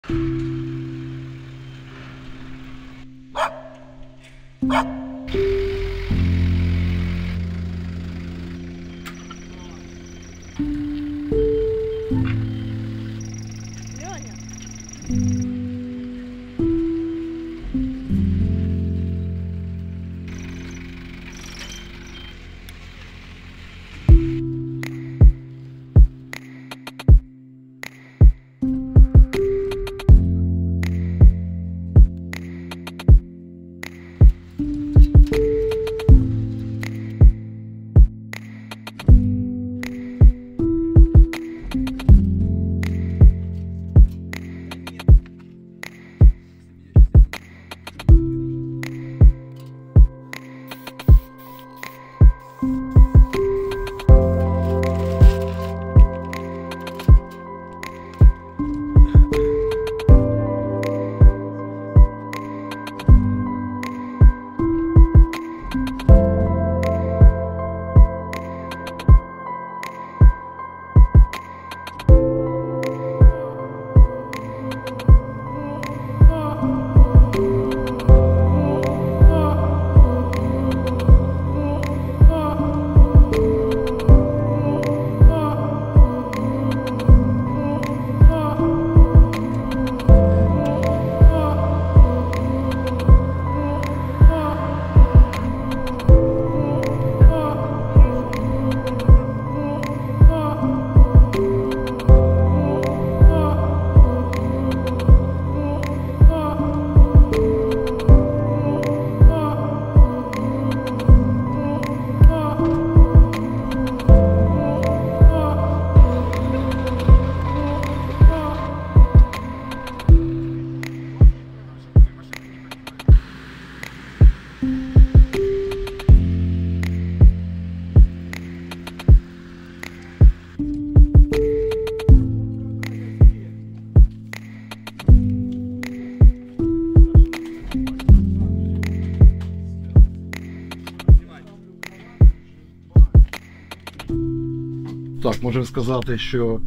Так, можемо сказати, що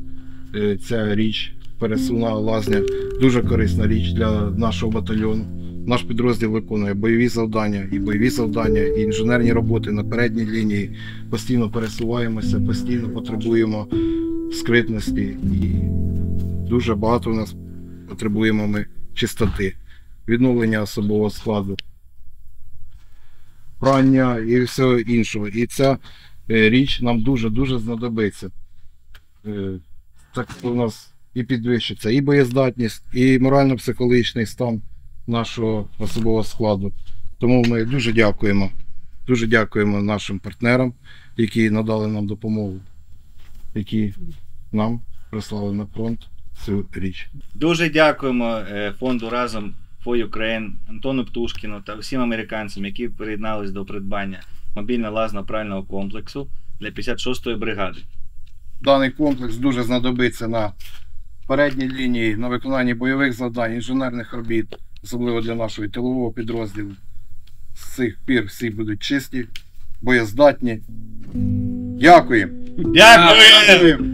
ця річ, пересувна лазня, дуже корисна річ для нашого батальйону. Наш підрозділ виконує бойові завдання, і інженерні роботи на передній лінії. Постійно пересуваємося, постійно потребуємо скритності і дуже багато у нас потребуємо ми чистоти, відновлення особового складу, прання і всього іншого. І ця річ нам дуже-дуже знадобиться. Так у нас і підвищиться і боєздатність, і морально-психологічний стан нашого особового складу. Тому ми дуже дякуємо нашим партнерам, які надали нам допомогу, які нам прислали на фронт цю річ. Дуже дякуємо фонду «Разом for Ukraine», Антону Птушкіну та всім американцям, які приєднались до придбання мобільно-лазно-прального комплексу для 56-ї бригади. Даний комплекс дуже знадобиться на передній лінії, на виконанні бойових завдань, інженерних робіт, особливо для нашого тилового підрозділу. З цих пір всі будуть чисті, боєздатні. Дякуємо! Дякуємо!